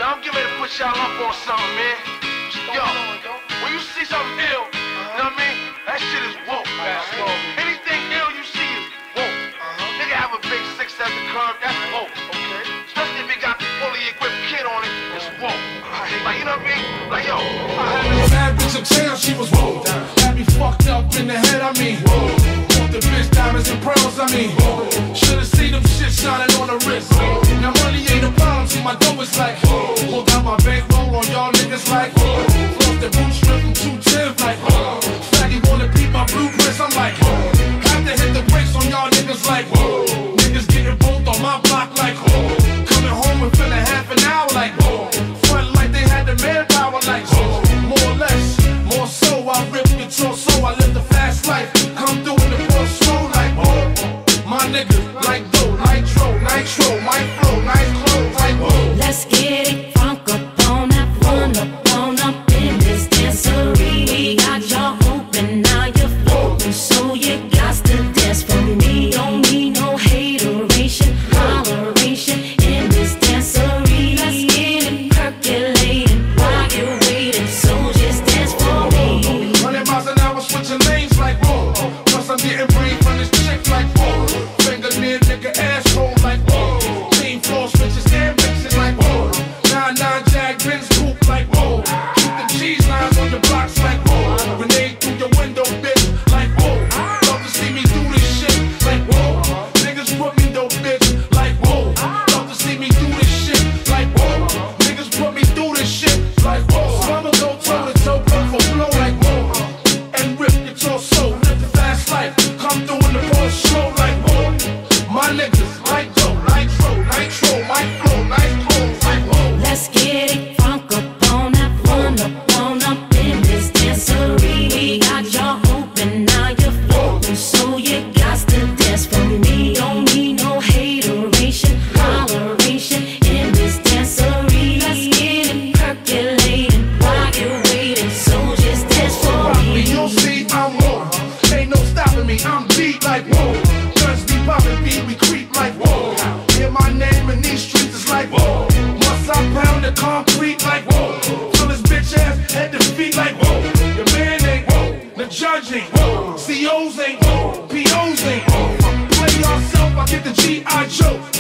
Now I'm getting ready to put y'all up on something, man. Yo, when you see something ill, you know what I mean? That shit is woke. Anything ill you see is woke. Nigga have a big 6 at the curb, that's woke. Especially if it got the fully equipped kid on it, it's woke. Like, you know what I mean? Like, yo. I had this bad bitch uptown, she was woke. Had me fucked up in the head, I mean. Want the bitch diamonds and pearls, I mean. Should've seen them shit shining on the wrist. Now money ain't a problem, see my dough is like. Hold out my bankroll on y'all niggas like. Floss the bootstrap from 210 like. Faggy wanna beat my blueprints, I'm like. Have to hit the brakes on y'all niggas like. Niggas getting both on my block like. Coming home within a half an hour like. Front like they had the manpower like. More or less, more so I rip your torso, I live the fast life. Come through in the real slow like. My niggas like dough, nitro, my flow, nice clothes like. Let's get it funk up on that one up in this dancery. We got y'all open, now you're floating, so you got to dance for me. Don't need no hateration, holleration in this dancery. Let's get it percolating while you're waiting, so just dance for me. 100 miles an hour switching lanes like whoa. Plus I'm getting brain from this chick like whoa. Finger near nigga asshole like whoa. Team floor switches and mixing like whoa. 9-9 Jag Benz coupe like whoa. Keep the cheese lines on the blocks like whoa. Grenade through your window bitch like whoa. Love to see me do this shit like whoa. Niggas put me dope bitch like whoa. Love to see me do this shit like whoa. Niggas put me through this shit like whoa. So I'ma go toe to toe, blow for blow like whoa. And rip your torso, live the fast life. Come through in the ball slow like whoa. My niggas like dough, nitro, my flow, nice clothes like whoa. Let's get it funk up on that one up in this dancery. We got y'all open, now you're floating, so you got to dance for me. Don't need no hateration, holleration in this dancery. Let's get it percolating while you're waiting, so just dance for me. You'll see I'm on, ain't no stopping me, I'm beat like whoa. Guns be popping, beat we creep like whoa. Hear my name in these streets, it's like whoa. Once I pound the concrete like whoa. Till his bitch ass head to feet like whoa. Your man ain't whoa, the judge ain't whoa. COs ain't whoa, POs ain't whoa. Play yourself, I get the G.I. Joe.